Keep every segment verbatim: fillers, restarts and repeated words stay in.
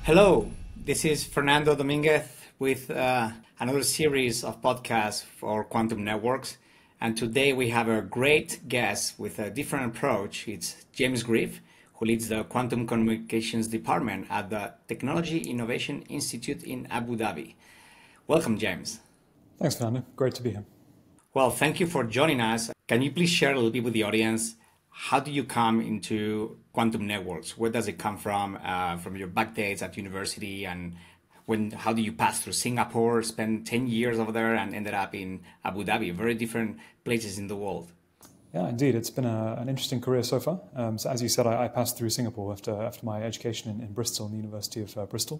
Hello, this is Fernando Dominguez with uh, another series of podcasts for quantum networks. And today we have a great guest with a different approach. It's James Grieve, who leads the Quantum Communications Department at the Technology Innovation Institute in Abu Dhabi. Welcome, James. Thanks, Fernando. Great to be here. Well, thank you for joining us. Can you please share a little bit with the audience? How do you come into quantum networks? Where does it come from? Uh, from your back days at university, and when? How do you pass through Singapore, spend ten years over there, and ended up in Abu Dhabi? Very different places in the world. Yeah, indeed, it's been a, an interesting career so far. Um, so, as you said, I, I passed through Singapore after after my education in, in Bristol, in the University of uh, Bristol.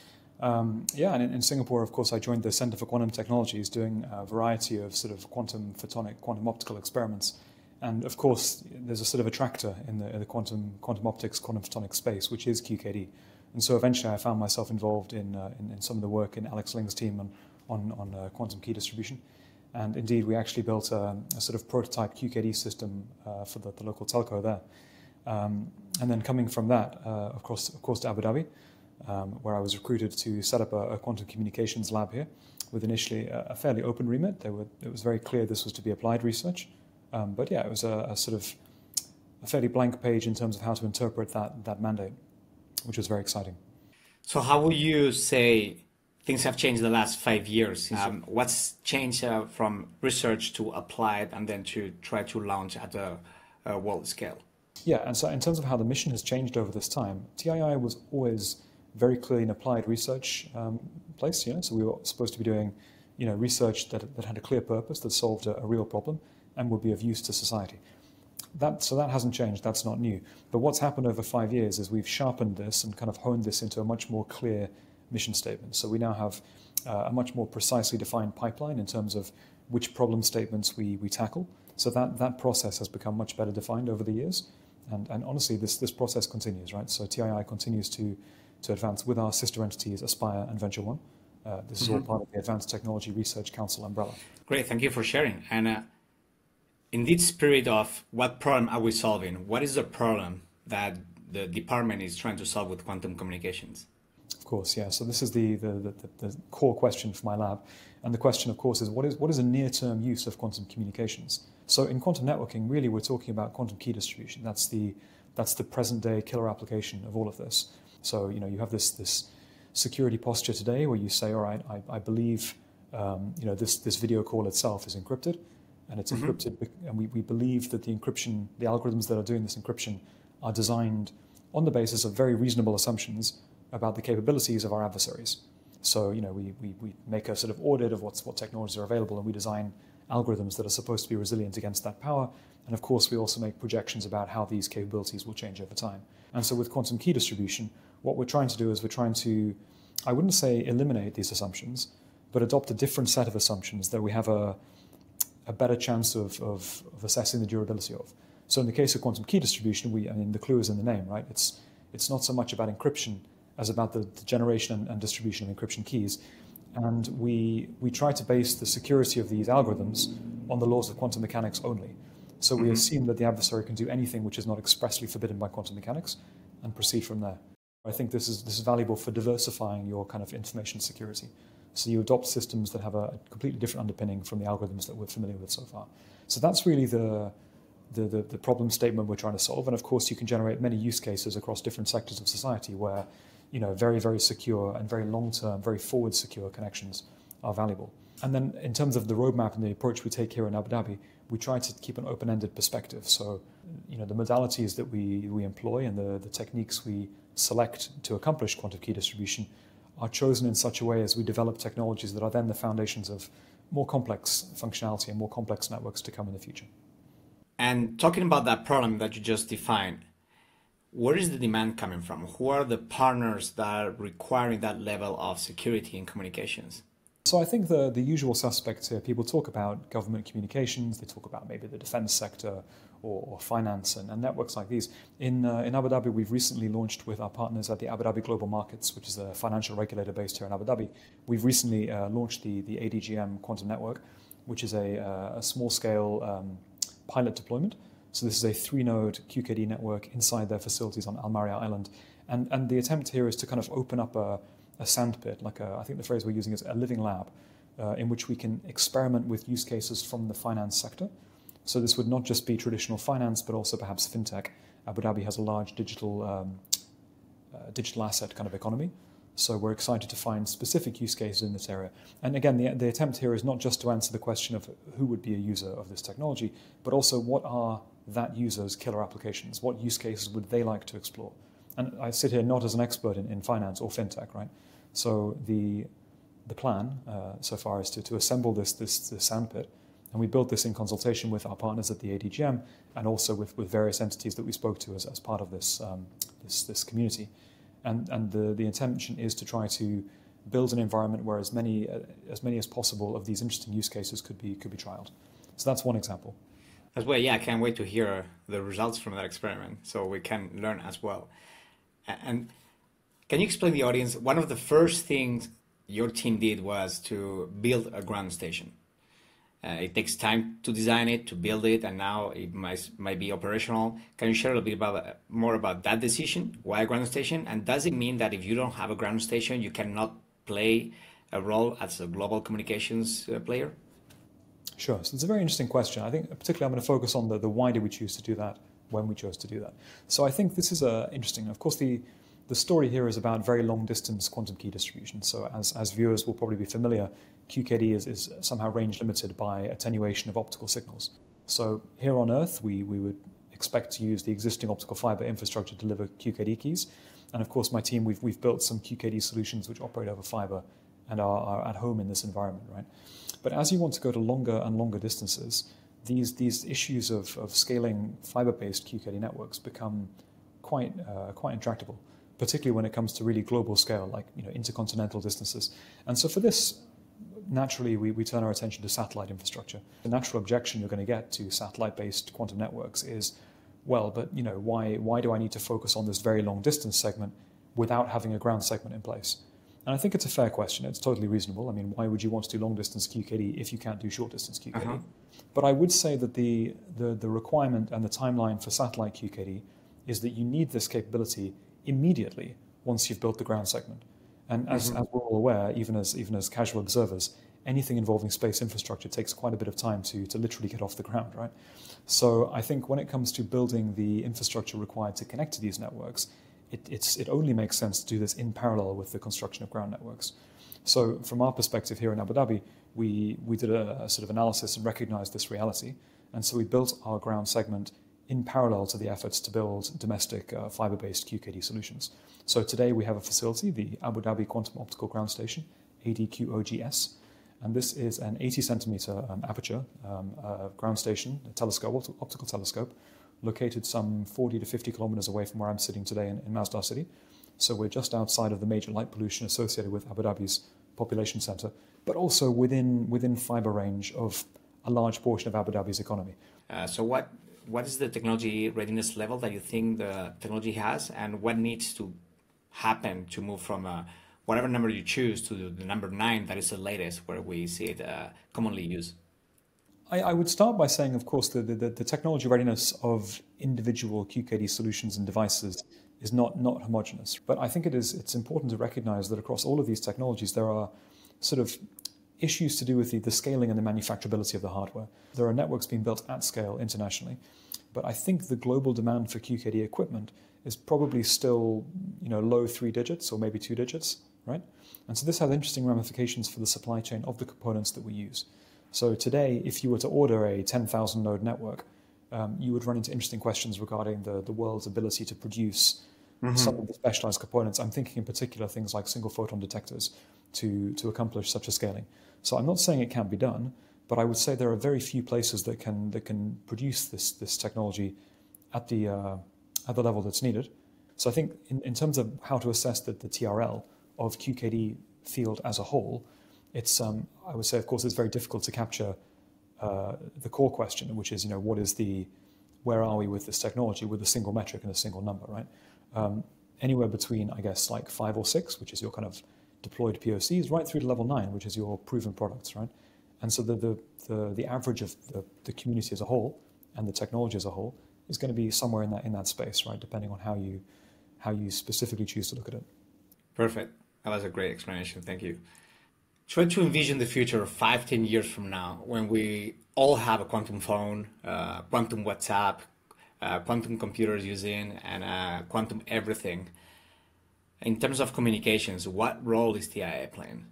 Um, yeah, and in, in Singapore, of course, I joined the Center for Quantum Technologies, doing a variety of sort of quantum photonic, quantum optical experiments. And of course, there's a sort of attractor in the, in the quantum quantum optics, quantum photonics space, which is Q K D. And so eventually I found myself involved in, uh, in, in some of the work in Alex Ling's team on, on, on uh, quantum key distribution. And indeed, we actually built a, a sort of prototype Q K D system uh, for the, the local telco there. Um, and then coming from that, uh, of course, of course, to Abu Dhabi, um, where I was recruited to set up a, a quantum communications lab here, with initially a, a fairly open remit. They were, it was very clear this was to be applied research. Um, but yeah, it was a, a sort of a fairly blank page in terms of how to interpret that, that mandate, which was very exciting. So how would you say things have changed in the last five years? Um, what's changed uh, from research to applied and then to try to launch at a, a world scale? Yeah, and so in terms of how the mission has changed over this time, T I I was always very clearly an applied research um, place. You know? So we were supposed to be doing you know, research that, that had a clear purpose, that solved a, a real problem, and would be of use to society. That, so that hasn't changed, that's not new. But what's happened over five years is we've sharpened this and kind of honed this into a much more clear mission statement. So we now have uh, a much more precisely defined pipeline in terms of which problem statements we, we tackle. So that, that process has become much better defined over the years. And, and honestly, this, this process continues, right? So T I I continues to, to advance with our sister entities, Aspire and Venture One. Uh, this is mm-hmm. all part of the Advanced Technology Research Council umbrella. Great, thank you for sharing. And uh, in this spirit of what problem are we solving, what is the problem that the department is trying to solve with quantum communications? Of course, yeah. So this is the, the, the, the core question for my lab. And the question, of course, is what is, what is a near-term use of quantum communications? So in quantum networking, really, we're talking about quantum key distribution. That's the, that's the present-day killer application of all of this. So, you know, you have this, this security posture today where you say, all right, I, I believe, um, you know, this, this video call itself is encrypted. And it's mm-hmm. encrypted, and we, we believe that the encryption, the algorithms that are doing this encryption are designed on the basis of very reasonable assumptions about the capabilities of our adversaries. So, you know, we, we, we make a sort of audit of what's, what technologies are available, and we design algorithms that are supposed to be resilient against that power. And of course, we also make projections about how these capabilities will change over time. And so with quantum key distribution, what we're trying to do is we're trying to, I wouldn't say eliminate these assumptions, but adopt a different set of assumptions that we have a a better chance of, of, of assessing the durability of. So in the case of quantum key distribution, we, I mean, the clue is in the name, right? It's, it's not so much about encryption as about the, the generation and, and distribution of encryption keys. And we, we try to base the security of these algorithms on the laws of quantum mechanics only. So we mm-hmm. assume that the adversary can do anything which is not expressly forbidden by quantum mechanics and proceed from there. I think this is, this is valuable for diversifying your kind of information security. So you adopt systems that have a completely different underpinning from the algorithms that we're familiar with so far. So that's really the, the, the, the problem statement we're trying to solve. And of course, you can generate many use cases across different sectors of society where, you know, very, very secure and very long-term, very forward secure connections are valuable. And then in terms of the roadmap and the approach we take here in Abu Dhabi, we try to keep an open-ended perspective. So, you know, the modalities that we, we employ and the, the techniques we select to accomplish quantum key distribution are chosen in such a way as we develop technologies that are then the foundations of more complex functionality and more complex networks to come in the future. And talking about that problem that you just defined, where is the demand coming from? Who are the partners that are requiring that level of security in communications? So I think the, the usual suspects here, people talk about government communications, they talk about maybe the defense sector or, or finance and, and networks like these. In, uh, in Abu Dhabi, we've recently launched with our partners at the Abu Dhabi Global Markets, which is a financial regulator based here in Abu Dhabi. We've recently uh, launched the, the A D G M quantum network, which is a, uh, a small-scale um, pilot deployment. So this is a three-node Q K D network inside their facilities on Al Maria Island. And, and the attempt here is to kind of open up a, a sandpit, like a, I think the phrase we're using is a living lab, uh, in which we can experiment with use cases from the finance sector. So this would not just be traditional finance, but also perhaps fintech. Abu Dhabi has a large digital um, uh, digital asset kind of economy. So we're excited to find specific use cases in this area. And again, the, the attempt here is not just to answer the question of who would be a user of this technology, but also what are that user's killer applications? What use cases would they like to explore? And I sit here not as an expert in, in finance or fintech, right? So the the plan uh, so far is to, to assemble this, this, this sandpit. And we built this in consultation with our partners at the A D G M and also with, with various entities that we spoke to as, as part of this, um, this, this community. And, and the, the intention is to try to build an environment where as many, uh, as many as possible of these interesting use cases could be, could be trialed. So that's one example. As well, yeah, I can't wait to hear the results from that experiment so we can learn as well. And can you explain to the audience, one of the first things your team did was to build a ground station. Uh, it takes time to design it, to build it, and now it might, might be operational. Can you share a little bit about, more about that decision? Why a ground station? And does it mean that if you don't have a ground station, you cannot play a role as a global communications uh, player? Sure. So it's a very interesting question. I think particularly I'm going to focus on the, the why did we choose to do that, when we chose to do that. So I think this is uh, interesting. Of course, the, the story here is about very long distance quantum key distribution. So as, as viewers will probably be familiar, Q K D is, is somehow range limited by attenuation of optical signals. So here on Earth, we, we would expect to use the existing optical fiber infrastructure to deliver Q K D keys. And of course, my team, we've, we've built some Q K D solutions which operate over fiber and are, are at home in this environment, right? But as you want to go to longer and longer distances, these, these issues of, of scaling fiber-based Q K D networks become quite, uh, quite intractable, particularly when it comes to really global scale, like you know, intercontinental distances. And so for this, naturally, we, we turn our attention to satellite infrastructure. The natural objection you're going to get to satellite-based quantum networks is, well, but you know, why, why do I need to focus on this very long distance segment without having a ground segment in place? And I think it's a fair question. It's totally reasonable. I mean, why would you want to do long distance Q K D if you can't do short distance Q K D? Uh-huh. But I would say that the, the, the requirement and the timeline for satellite Q K D is that you need this capability immediately once you've built the ground segment. And as, mm-hmm. as we're all aware, even as even as casual observers, anything involving space infrastructure takes quite a bit of time to, to literally get off the ground, right? So I think when it comes to building the infrastructure required to connect to these networks, it, it's, it only makes sense to do this in parallel with the construction of ground networks. So from our perspective here in Abu Dhabi, we, we did a, a sort of analysis and recognized this reality. And so we built our ground segment in parallel to the efforts to build domestic uh, fiber-based Q K D solutions. So today we have a facility, the Abu Dhabi Quantum Optical Ground Station, A D Q O G S, and this is an eighty centimeter um, aperture um, uh, ground station, a telescope, opt optical telescope, located some forty to fifty kilometers away from where I'm sitting today in, in Masdar City. So we're just outside of the major light pollution associated with Abu Dhabi's population center, but also within, within fiber range of a large portion of Abu Dhabi's economy. Uh, so what what is the technology readiness level that you think the technology has, and what needs to happen to move from uh, whatever number you choose to the, the number nine that is the latest where we see it uh, commonly used? I, I would start by saying, of course, the, the, the technology readiness of individual Q K D solutions and devices is not, not homogeneous. But I think it is, it's important to recognize that across all of these technologies, there are sort of issues to do with the, the scaling and the manufacturability of the hardware. There are networks being built at scale internationally, but I think the global demand for Q K D equipment is probably still, you know, low three digits or maybe two digits, right? And so this has interesting ramifications for the supply chain of the components that we use. So today, if you were to order a ten thousand node network, um, you would run into interesting questions regarding the, the world's ability to produce mm-hmm. some of the specialized components. I'm thinking in particular things like single photon detectors to, to accomplish such a scaling. So I'm not saying it can't be done, but I would say there are very few places that can that can produce this this technology at the uh, at the level that's needed. So I think in, in terms of how to assess the, the T R L of Q K D field as a whole, it's um, I would say, of course, it's very difficult to capture uh, the core question, which is, you know, what is the, where are we with this technology with a single metric and a single number, right? Um, anywhere between, I guess, like five or six, which is your kind of deployed P O Cs, right through to level nine, which is your proven products, right? And so the the the, the average of the, the community as a whole and the technology as a whole is going to be somewhere in that in that space, right? Depending on how you how you specifically choose to look at it. Perfect. That was a great explanation. Thank you. Try to envision the future five, ten years from now when we all have a quantum phone, uh, quantum WhatsApp, uh, quantum computers using, and uh, quantum everything. In terms of communications, what role is T I I playing?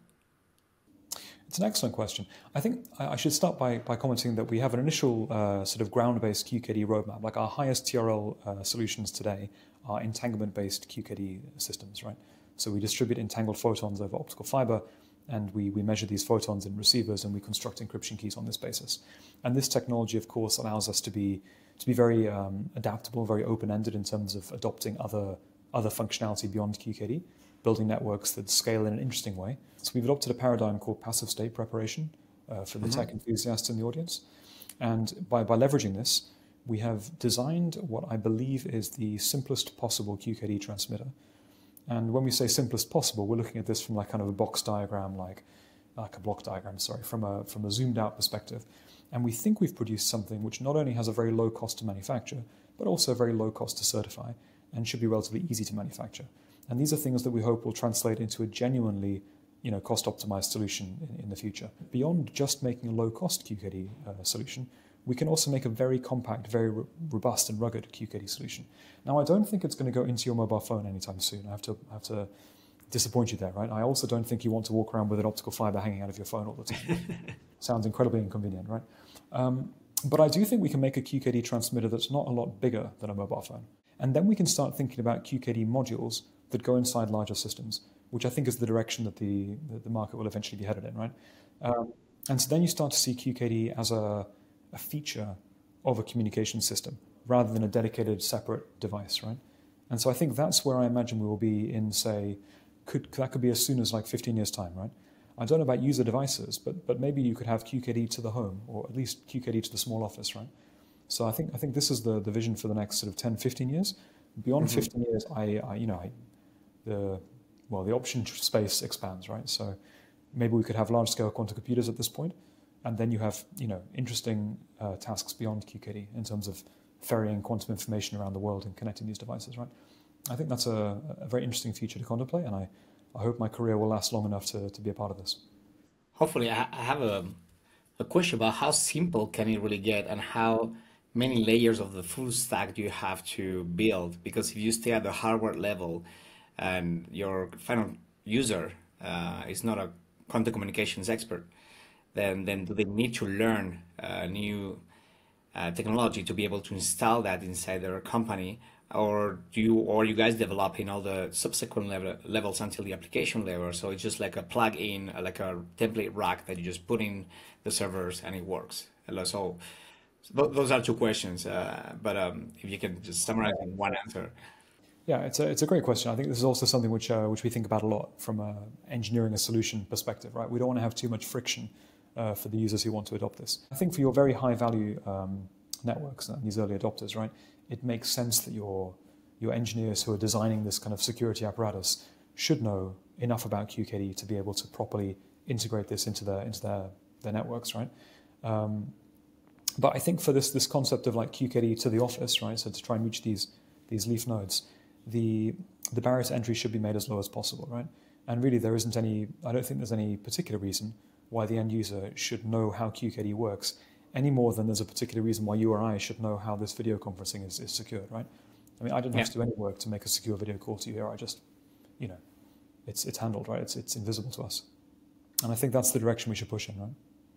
It's an excellent question. I think I should start by, by commenting that we have an initial uh, sort of ground-based Q K D roadmap. Like our highest T R L uh, solutions today are entanglement-based Q K D systems, right? So we distribute entangled photons over optical fiber, and we, we measure these photons in receivers, and we construct encryption keys on this basis. And this technology, of course, allows us to be to be very um, adaptable, very open-ended in terms of adopting other other functionality beyond Q K D, building networks that scale in an interesting way. So we've adopted a paradigm called passive state preparation uh, for the mm-hmm. tech enthusiasts in the audience. And by, by leveraging this, we have designed what I believe is the simplest possible Q K D transmitter. And when we say simplest possible, we're looking at this from like kind of a box diagram, like, like a block diagram, sorry, from a, from a zoomed out perspective. And we think we've produced something which not only has a very low cost to manufacture, but also a very low cost to certify and should be relatively easy to manufacture. And these are things that we hope will translate into a genuinely you know, cost-optimized solution in, in the future. Beyond just making a low-cost Q K D uh, solution, we can also make a very compact, very ro- robust and rugged Q K D solution. Now, I don't think it's going to go into your mobile phone anytime soon. I have to I have to disappoint you there, right? I also don't think you want to walk around with an optical fiber hanging out of your phone all the time. Sounds incredibly inconvenient, right? Um, but I do think we can make a Q K D transmitter that's not a lot bigger than a mobile phone. And then we can start thinking about Q K D modules that go inside larger systems, which I think is the direction that the, the market will eventually be headed in, right? Um, and so then you start to see Q K D as a, a feature of a communication system rather than a dedicated separate device, right? And so I think that's where I imagine we will be in, say, could that could be as soon as like fifteen years' time, right? I don't know about user devices, but but maybe you could have Q K D to the home, or at least Q K D to the small office, right? So I think I think this is the, the vision for the next sort of ten, fifteen years. Beyond mm-hmm. fifteen years, I, I you know, I, the well, the option space expands, right? So maybe we could have large-scale quantum computers at this point, and then you have you know interesting uh, tasks beyond Q K D in terms of ferrying quantum information around the world and connecting these devices, right? I think that's a, a very interesting future to contemplate, and I, I hope my career will last long enough to, to be a part of this. Hopefully, I have a, a question about how simple can it really get, and how many layers of the full stack do you have to build? Because if you stay at the hardware level and your final user uh, is not a quantum communications expert, then, then do they need to learn uh, new uh, technology to be able to install that inside their company? Or do you, or you guys develop in all the subsequent level, levels until the application level? So it's just like a plug-in, like a template rack that you just put in the servers and it works. So, so those are two questions, uh, but um, if you can just summarize in one answer. Yeah, it's a it's a great question. I think this is also something which uh, which we think about a lot from a engineering a solution perspective, right? We don't want to have too much friction uh, for the users who want to adopt this. I think for your very high value um, networks and these early adopters, right? It makes sense that your your engineers who are designing this kind of security apparatus should know enough about Q K D to be able to properly integrate this into their into their, their networks, right? Um, but I think for this this concept of like Q K D to the office, right? So to try and reach these these leaf nodes, the the barrier to entry should be made as low as possible, right? And really, there isn't any. I don't think there's any particular reason why the end user should know how Q K D works, any more than there's a particular reason why you or I should know how this video conferencing is, is secured, right? I mean, I don't have yeah. to do any work to make a secure video call to you here. I just, you know, it's it's handled, right? It's it's invisible to us. And I think that's the direction we should push in, right?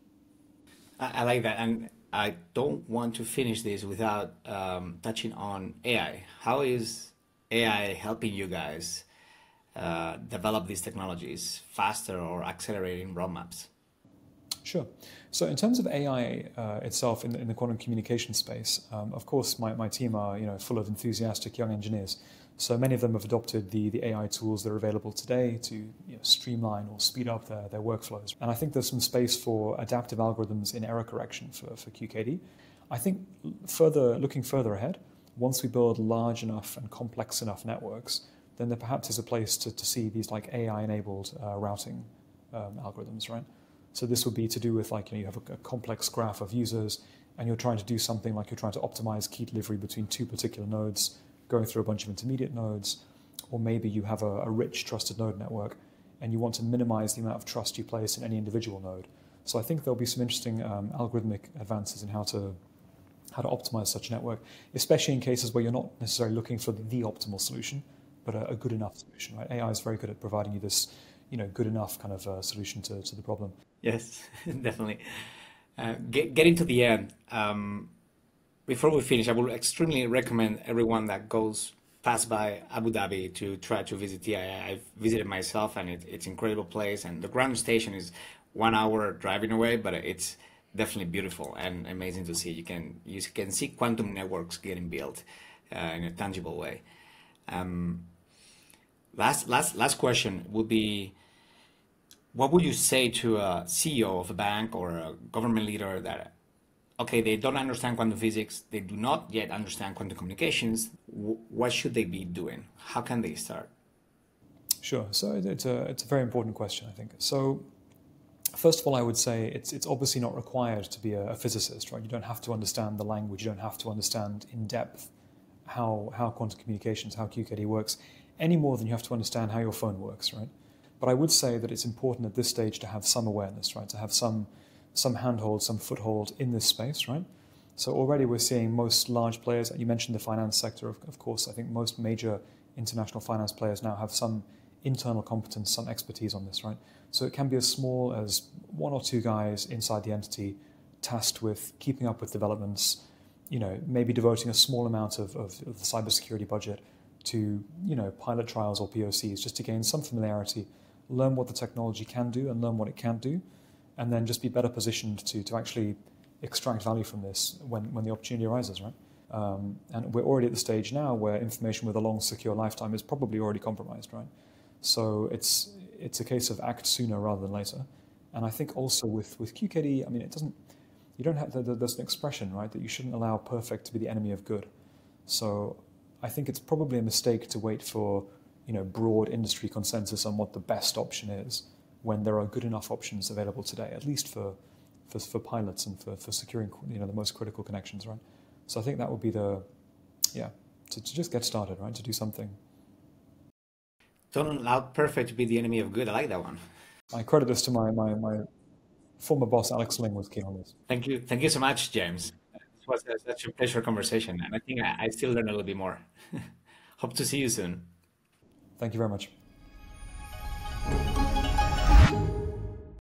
I, I like that. And I don't want to finish this without um, touching on A I. How is A I helping you guys uh, develop these technologies faster or accelerating roadmaps? Sure. So in terms of A I uh, itself in the, in the quantum communication space, um, of course, my, my team are you know full of enthusiastic young engineers. So many of them have adopted the, the A I tools that are available today to you know, streamline or speed up their, their workflows. And I think there's some space for adaptive algorithms in error correction for, for Q K D. I think further looking further ahead, once we build large enough and complex enough networks, then there perhaps is a place to, to see these like A I-enabled uh, routing um, algorithms, right? So this would be to do with like, you know, you have a, a complex graph of users and you're trying to do something like you're trying to optimize key delivery between two particular nodes, going through a bunch of intermediate nodes. or maybe you have a, a rich trusted node network and you want to minimize the amount of trust you place in any individual node. So I think there'll be some interesting um, algorithmic advances in how to how to optimize such a network, especially in cases where you're not necessarily looking for the, the optimal solution, but a, a good enough solution. Right? A I is very good at providing you this, you know, good enough kind of uh, solution to, to the problem. Yes, definitely. Uh, get, getting to the end, um, before we finish, I would extremely recommend everyone that goes pass by Abu Dhabi to try to visit T I I. I've visited myself, and it, it's an incredible place. And the ground station is one hour driving away, but it's definitely beautiful and amazing to see. You can you can see quantum networks getting built uh, in a tangible way. Um, last last last question would be, what would you say to a C E O of a bank or a government leader that, okay, they don't understand quantum physics, they do not yet understand quantum communications, what should they be doing? How can they start? Sure. So it's a it's a very important question, I think. So first of all, I would say it's it's obviously not required to be a, a physicist, right? You don't have to understand the language. You don't have to understand in depth how how quantum communications, how Q K D works, any more than you have to understand how your phone works, right? But I would say that it's important at this stage to have some awareness, right? To have some some handhold, some foothold in this space, right? So already we're seeing most large players, you mentioned the finance sector, of, of course. I think most major international finance players now have some internal competence, some expertise on this, right? So it can be as small as one or two guys inside the entity tasked with keeping up with developments, you know, maybe devoting a small amount of, of, of the cybersecurity budget to, you know, pilot trials or P O Cs, just to gain some familiarity, learn what the technology can do and learn what it can't do, and then just be better positioned to, to actually extract value from this when, when the opportunity arises, right? Um, and we're already at the stage now where information with a long, secure lifetime is probably already compromised, right? So it's it's a case of act sooner rather than later. And I think also with, with Q K D, I mean, it doesn't, you don't have, there's an expression, right, that you shouldn't allow perfect to be the enemy of good. So I think it's probably a mistake to wait for, you know, broad industry consensus on what the best option is when there are good enough options available today, at least for for, for pilots and for, for securing, you know, the most critical connections, right? So I think that would be the, yeah, to, to just get started, right, to do something. Don't allow perfect to be the enemy of good. I like that one. I credit this to my, my, my former boss, Alex Ling, was keen on this. Thank you. Thank you so much, James. This was a, such a pleasure conversation. And I think I, I still learned a little bit more. Hope to see you soon. Thank you very much.